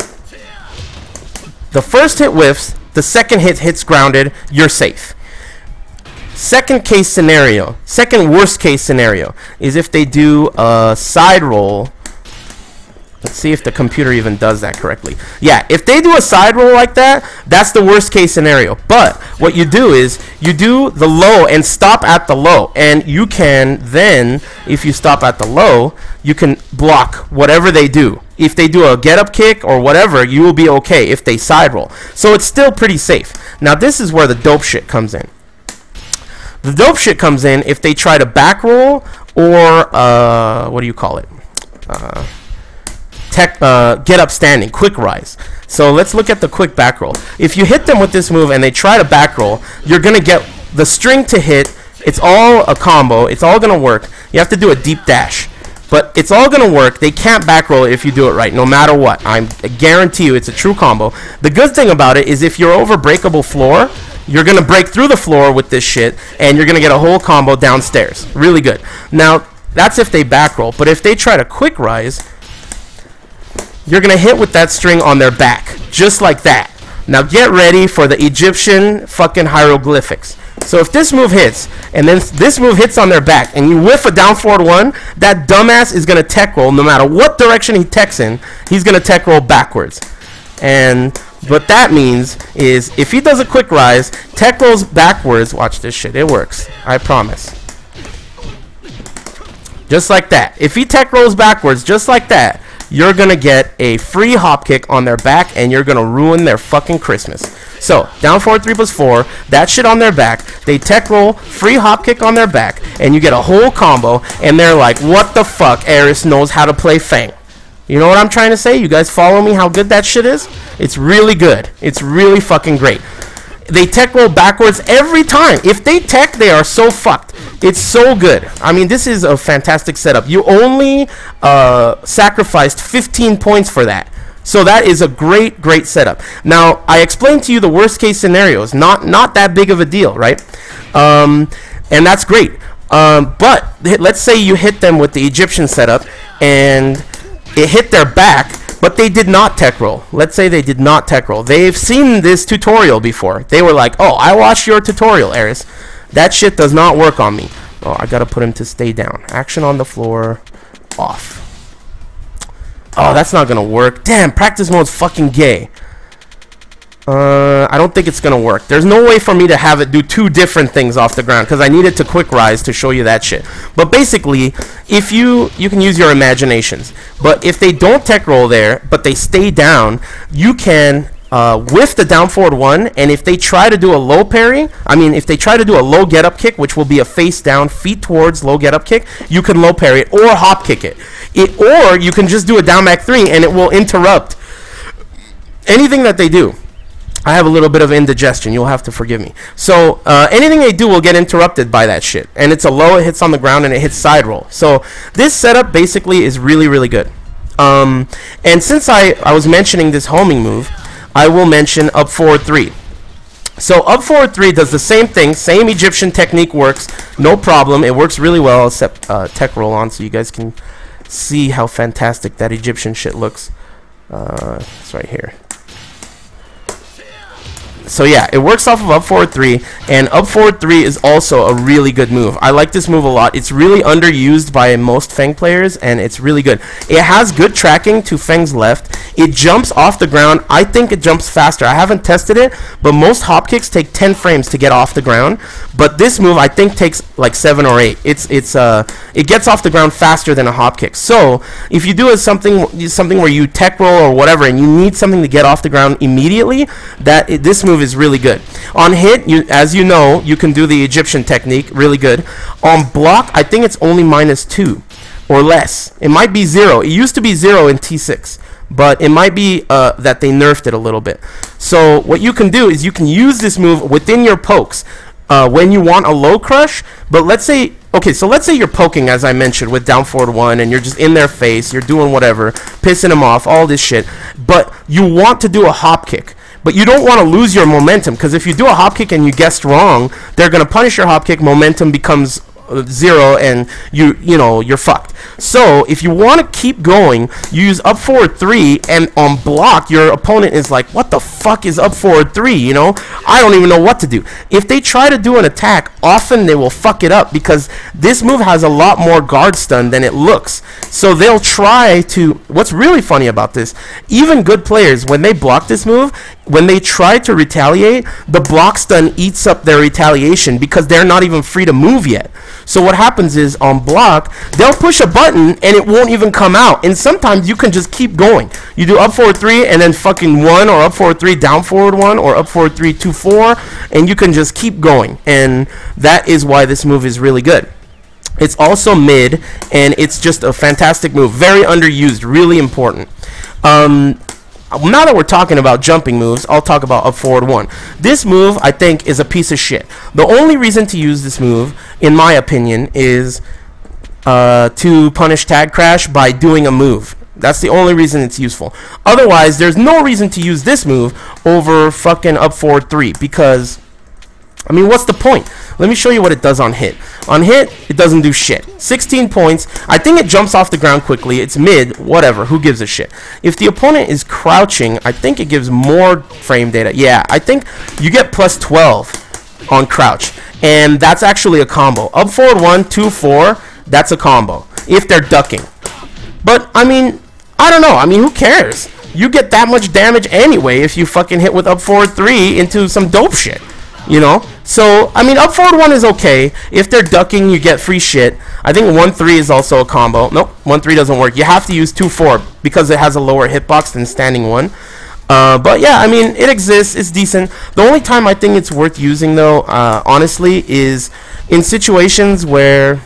The first hit whiffs, the second hit hits grounded, you're safe. Second case scenario, second worst case scenario, is if they do a side roll. Let's see if the computer even does that correctly. Yeah, if they do a side roll like that, that's the worst case scenario. But what you do is you do the low and stop at the low. And you can then, if you stop at the low, you can block whatever they do. If they do a get up kick or whatever, you will be okay if they side roll. So it's still pretty safe. Now this is where the dope shit comes in. The dope shit comes in if they try to back roll or, uh, what do you call it? Uh... Tech, uh, get up standing, quick rise. So let's look at the quick back roll. If you hit them with this move and they try to back roll, you're going to get the string to hit. It's all a combo. It's all going to work. You have to do a deep dash. But it's all going to work. They can't back roll it if you do it right, no matter what. I'm, I guarantee you it's a true combo. The good thing about it is if you're over breakable floor, you're going to break through the floor with this shit, and you're going to get a whole combo downstairs. Really good. Now, that's if they back roll. But if they try to quick rise, you're going to hit with that string on their back, just like that. Now get ready for the Egyptian fucking hieroglyphics. So if this move hits, and then this move hits on their back, and you whiff a down forward one, that dumbass is going to tech roll. No matter what direction he techs in, he's going to tech roll backwards. And what that means is if he does a quick rise, tech rolls backwards. Watch this shit. It works. I promise. Just like that. If he tech rolls backwards, just like that, you're going to get a free hop kick on their back, and you're going to ruin their fucking Christmas. So, down forward three plus four, that shit on their back, they tech roll, free hop kick on their back, and you get a whole combo, and they're like, what the fuck, Aris knows how to play Feng. You know what I'm trying to say? You guys follow me how good that shit is? It's really good. It's really fucking great. They tech roll backwards every time. If they tech, they are so fucked. It's so good. I mean, this is a fantastic setup. You only uh, sacrificed fifteen points for that. So that is a great, great setup. Now, I explained to you the worst case scenarios. Not, not that big of a deal, right? Um, and that's great. Um, but let's say you hit them with the Egyptian setup and it hit their back, but they did not tech roll. Let's say they did not tech roll. They've seen this tutorial before. They were like, oh, I watched your tutorial, Aris. That shit does not work on me. Oh, I gotta put him to stay down. Action on the floor, off. Oh, that's not gonna work. Damn, practice mode's fucking gay. Uh, I don't think it's gonna work. There's no way for me to have it do two different things off the ground because I needed to quick rise to show you that shit. But basically, if you you can use your imaginations. But if they don't tech roll there, but they stay down, you can uh, whiff the down forward one. And if they try to do a low parry, I mean, if they try to do a low get up kick, which will be a face down, feet towards low get up kick, you can low parry it or hop kick it. It or you can just do a down back three and it will interrupt anything that they do. I have a little bit of indigestion. You'll have to forgive me. So uh, anything they do will get interrupted by that shit. And it's a low, it hits on the ground, and it hits side roll. So this setup basically is really, really good. Um, and since I, I was mentioning this homing move, I will mention up forward three. So up forward three does the same thing. Same Egyptian technique works. No problem. It works really well. Except uh, tech roll on so you guys can see how fantastic that Egyptian shit looks. Uh, it's right here. So yeah, it works off of up forward three, and up forward three is also a really good move. I like this move a lot. It's really underused by most Feng players, and it's really good. It has good tracking to Feng's left. It jumps off the ground. I think it jumps faster. I haven't tested it, but most hop kicks take ten frames to get off the ground. But this move I think takes like seven or eight. It's it's uh it gets off the ground faster than a hop kick. So if you do a something something where you tech roll or whatever, and you need something to get off the ground immediately, that it, this move is really good. On hit, you, as you know, you can do the Egyptian technique, really good. On block, I think it's only minus two or less. It might be zero. It used to be zero in T six, but it might be uh, that they nerfed it a little bit. So what you can do is you can use this move within your pokes uh, when you want a low crush. But let's say, okay, so let's say you're poking, as I mentioned, with down forward one, and you're just in their face, you're doing whatever, pissing them off, all this shit, but you want to do a hop kick. But you don't want to lose your momentum, because if you do a hop kick and you guessed wrong, they're going to punish your hop kick, momentum becomes zero, and you you know you're fucked. So if you want to keep going, you use up forward three, and on block your opponent is like, what the fuck is up forward three? You know, I don't even know what to do. If they try to do an attack, often they will fuck it up, because this move has a lot more guard stun than it looks. So they'll try to, what's really funny about this, even good players, when they block this move, when they try to retaliate, the block stun eats up their retaliation, because they're not even free to move yet. So what happens is, on block, they'll push a button and it won't even come out. And sometimes you can just keep going. You do up forward three and then fucking one, or up forward three, down forward one, or up forward three, two, four, and you can just keep going. And that is why this move is really good. It's also mid, and it's just a fantastic move. Very underused, really important. Um... Now that we're talking about jumping moves, I'll talk about up forward one. This move, I think, is a piece of shit. The only reason to use this move, in my opinion, is uh, to punish tag crash by doing a move. That's the only reason it's useful. Otherwise, there's no reason to use this move over fucking up forward three, because, I mean, what's the point? Let me show you what it does on hit. On hit, it doesn't do shit. sixteen points. I think it jumps off the ground quickly. It's mid. Whatever. Who gives a shit? If the opponent is crouching, I think it gives more frame data. Yeah, I think you get plus twelve on crouch. And that's actually a combo. Up forward one, two, four, that's a combo. If they're ducking. But, I mean, I don't know. I mean, who cares? You get that much damage anyway if you fucking hit with up forward three into some dope shit. You know, so I mean, up forward one is okay. If they're ducking, you get free shit. I think one three is also a combo. Nope, one three doesn't work. You have to use two four because it has a lower hitbox than standing one. Uh, but yeah, I mean, it exists. It's decent. The only time I think it's worth using, though, uh, honestly, is in situations where,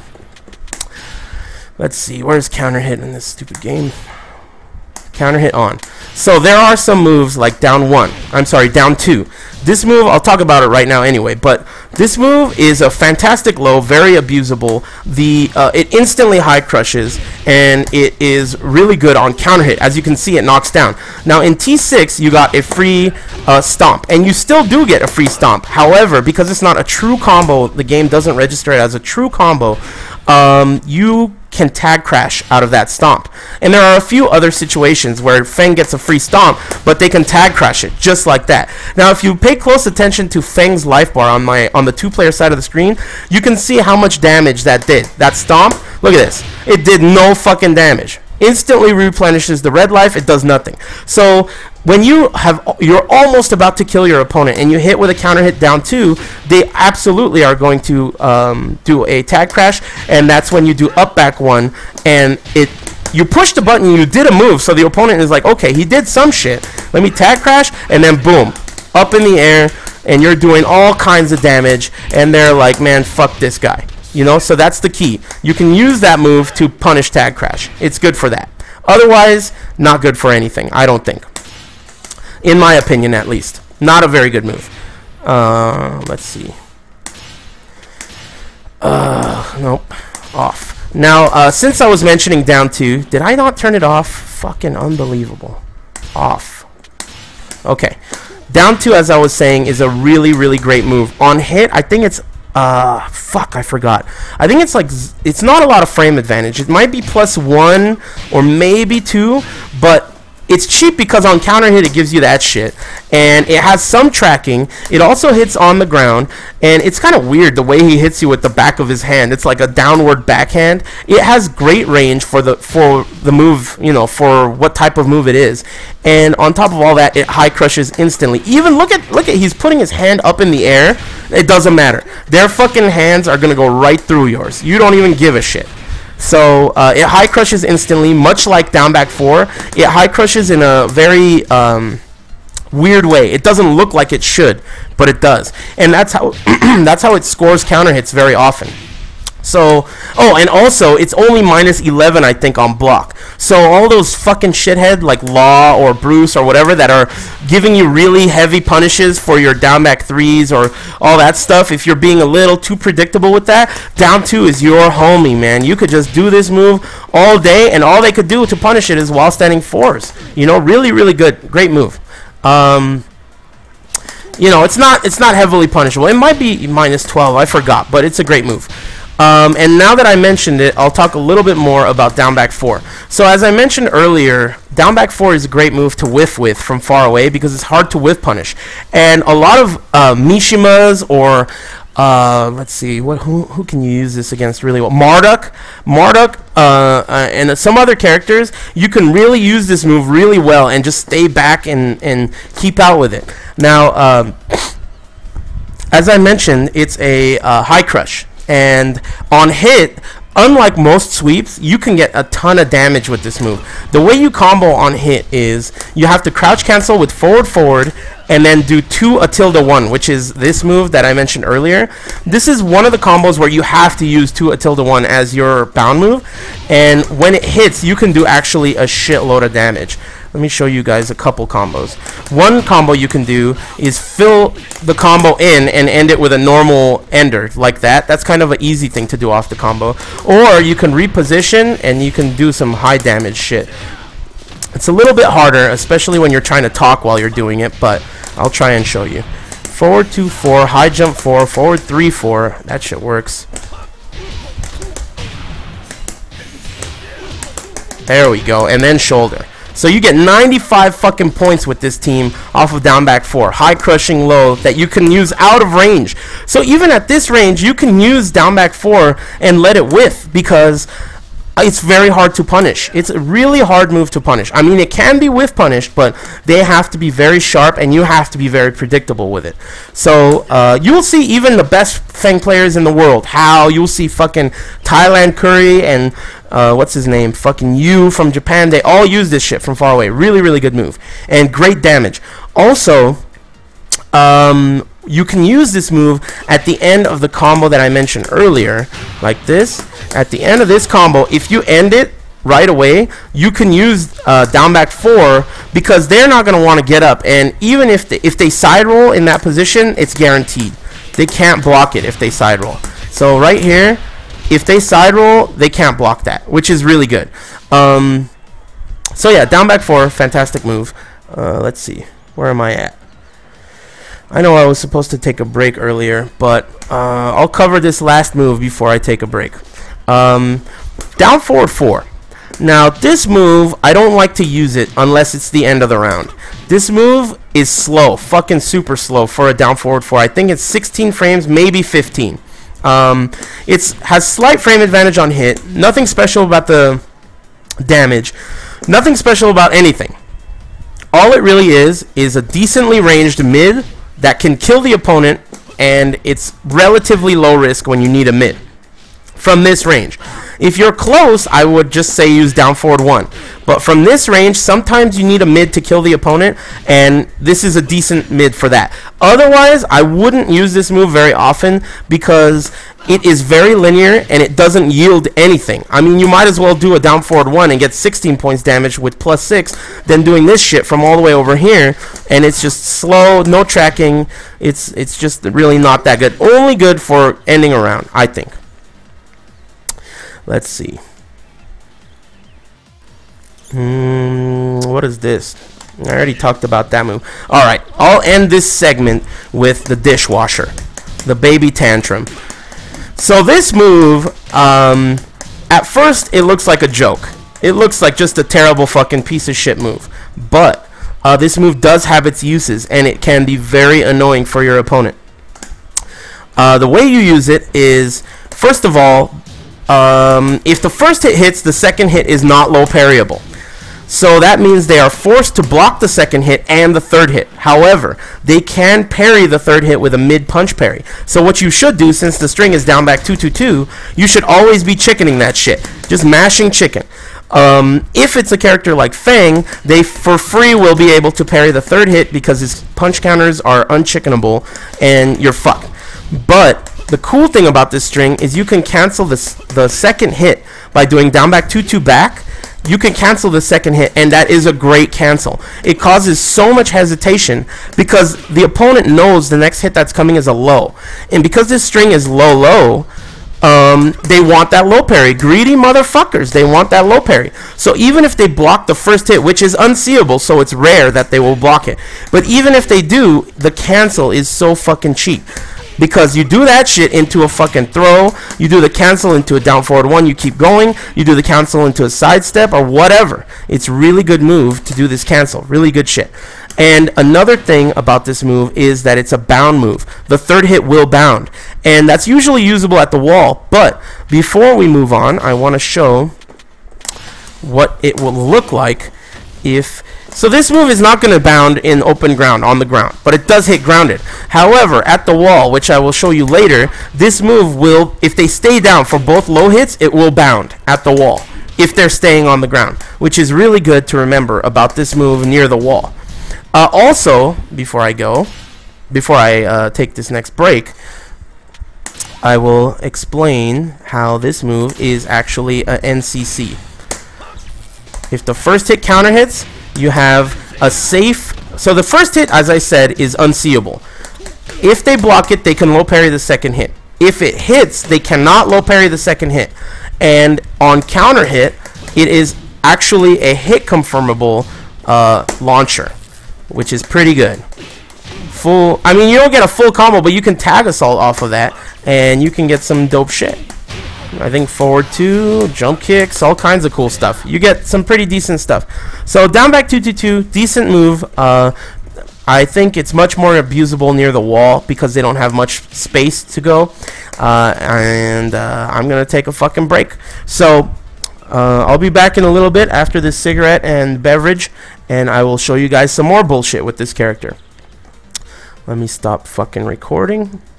let's see, where's counter hit in this stupid game? Counter hit on. So there are some moves like down one. I'm sorry, down two. This move, I'll talk about it right now anyway, but this move is a fantastic low, very abusable. The uh, it instantly high crushes, and it is really good on counter hit. As you can see, it knocks down. Now in T six, you got a free uh, stomp, and you still do get a free stomp. However, because it's not a true combo, the game doesn't register it as a true combo. Um, you can tag crash out of that stomp. And there are a few other situations where Feng gets a free stomp, but they can tag crash it just like that. Now, if you pay close attention to Feng's life bar on my on the two-player side of the screen, you can see how much damage that did. That stomp, look at this. It did no fucking damage. Instantly replenishes the red life. It does nothing. So when you have, you're almost about to kill your opponent and you hit with a counter hit down two, they absolutely are going to um, do a tag crash, and that's when you do up back one, and it you push the button, you did a move, so the opponent is like, okay, he did some shit, let me tag crash, and then boom, up in the air, and you're doing all kinds of damage, and they're like, man, fuck this guy. You know, so that's the key. You can use that move to punish tag crash. It's good for that. Otherwise, not good for anything, I don't think. In my opinion, at least. Not a very good move. Uh, let's see. Uh, nope. Off. Now, uh, since I was mentioning down two, did I not turn it off? Fucking unbelievable. Off. Okay. Down two, as I was saying, is a really, really great move. On hit, I think it's... Uh, fuck, I forgot. I think it's like... It's not a lot of frame advantage. It might be plus one or maybe two, but... It's cheap because on counter hit it gives you that shit, and it has some tracking. It also hits on the ground, and it's kind of weird the way he hits you with the back of his hand. It's like a downward backhand. It has great range for the for the move, you know, for what type of move it is. And on top of all that, it high crushes instantly. Even look at look at he's putting his hand up in the air. It doesn't matter. Their fucking hands are gonna go right through yours. You don't even give a shit. So uh, it high crushes instantly, much like down back four. It high crushes in a very um, weird way. It doesn't look like it should, but it does, and that's how that's how it scores counter hits very often. So, oh, and also it's only minus eleven, I think, on block. So all those fucking shithead like Law or Bruce or whatever that are giving you really heavy punishes for your down back threes or all that stuff, if you're being a little too predictable with that, down two is your homie, man. You could just do this move all day, and all they could do to punish it is while standing fours. You know, really, really good, great move. Um, you know, it's not it's not heavily punishable. It might be minus twelve, I forgot, but it's a great move. Um, and now that I mentioned it, I'll talk a little bit more about down back four. So as I mentioned earlier, down back four is a great move to whiff with from far away because it's hard to whiff punish. And a lot of uh, Mishimas or uh, let's see, what who who can you use this against really well? Marduk, Marduk, uh, uh, and some other characters, you can really use this move really well and just stay back and and keep out with it. Now, um, as I mentioned, it's a uh, high crush. And on hit, unlike most sweeps, you can get a ton of damage with this move. The way you combo on hit is you have to crouch cancel with forward forward and then do two a tilde one, which is this move that I mentioned earlier. This is one of the combos where you have to use two a tilde one as your bound move, and when it hits, you can do actually a shitload of damage. Let me show you guys a couple combos. One combo you can do is fill the combo in and end it with a normal ender like that. That's kind of an easy thing to do off the combo. Or you can reposition and you can do some high damage shit. It's a little bit harder, especially when you're trying to talk while you're doing it, but I'll try and show you. Forward two four, high jump four, forward three four. That shit works. There we go, and then shoulder. So you get ninety-five fucking points with this team off of down back four. High crushing low that you can use out of range. So even at this range, you can use down back four and let it whiff because it's very hard to punish. It's a really hard move to punish. I mean, it can be whiff punished, but they have to be very sharp and you have to be very predictable with it. So uh, you'll see even the best Feng players in the world. How you'll see fucking Thailand Curry and uh, what's his name? Fucking Yu from Japan. They all use this shit from far away. Really, really good move. And great damage. Also, um... you can use this move at the end of the combo that I mentioned earlier, like this. At the end of this combo, if you end it right away, you can use uh, down back four because they're not going to want to get up. And even if they, if they side roll in that position, it's guaranteed. They can't block it if they side roll. So right here, if they side roll, they can't block that, which is really good. Um, so yeah, down back four, fantastic move. Uh, let's see, where am I at? I know I was supposed to take a break earlier, but uh, I'll cover this last move before I take a break. Um, down forward four. Now this move, I don't like to use it unless it's the end of the round. This move is slow, fucking super slow for a down forward four. I think it's sixteen frames, maybe fifteen. Um, it has slight frame advantage on hit. Nothing special about the damage. Nothing special about anything. All it really is is a decently ranged mid that can kill the opponent, and it's relatively low risk when you need a mid. from this range. If you're close, I would just say use down forward one. But from this range, sometimes you need a mid to kill the opponent, and this is a decent mid for that. Otherwise, I wouldn't use this move very often because it is very linear and it doesn't yield anything. I mean, you might as well do a down forward one and get sixteen points damage with plus six than doing this shit from all the way over here, and it's just slow, no tracking. It's it's just really not that good. Only good for ending a round, I think. Let's see. Hmm, what is this? I already talked about that move. Alright, I'll end this segment with the dishwasher. The baby tantrum. So this move, um, at first it looks like a joke. It looks like just a terrible fucking piece of shit move. But uh, this move does have its uses, and it can be very annoying for your opponent. Uh, the way you use it is, first of all, um, if the first hit hits, the second hit is not low parryable. So that means they are forced to block the second hit and the third hit. However, they can parry the third hit with a mid punch parry. So what you should do, since the string is down back two two two, you should always be chickening that shit. Just mashing chicken. Um, if it's a character like Feng, they for free will be able to parry the third hit because his punch counters are unchickenable and you're fucked. But the cool thing about this string is you can cancel this, the second hit by doing down back two two back. You can cancel the second hit, and that is a great cancel. It causes so much hesitation because the opponent knows the next hit that's coming is a low. And because this string is low, low, um, they want that low parry. Greedy motherfuckers, they want that low parry. So even if they block the first hit, which is unseeable, so it's rare that they will block it. But even if they do, the cancel is so fucking cheap. Because you do that shit into a fucking throw, you do the cancel into a down forward one, you keep going, you do the cancel into a sidestep or whatever. It's really good move to do this cancel. Really good shit. And another thing about this move is that it's a bound move. The third hit will bound. And that's usually usable at the wall. But before we move on, I want to show what it will look like if... So this move is not going to bound in open ground, on the ground, but it does hit grounded. However, at the wall, which I will show you later, this move will, if they stay down for both low hits, it will bound at the wall if they're staying on the ground, which is really good to remember about this move near the wall. Uh, also, before I go, before I uh, take this next break, I will explain how this move is actually a N C C. If the first hit counter hits, you have a safe... So the first hit, as I said, is unseeable. If they block it, they can low parry the second hit. If it hits, they cannot low parry the second hit. And on counter hit, it is actually a hit confirmable uh, launcher, which is pretty good. Full... I mean, you don't get a full combo, but you can tag assault off of that, and you can get some dope shit. I think forward two, jump kicks, all kinds of cool stuff. You get some pretty decent stuff. So down back two two two, decent move. Uh, I think it's much more abusable near the wall because they don't have much space to go. Uh, and uh, I'm going to take a fucking break. So uh, I'll be back in a little bit after this cigarette and beverage, and I will show you guys some more bullshit with this character. Let me stop fucking recording.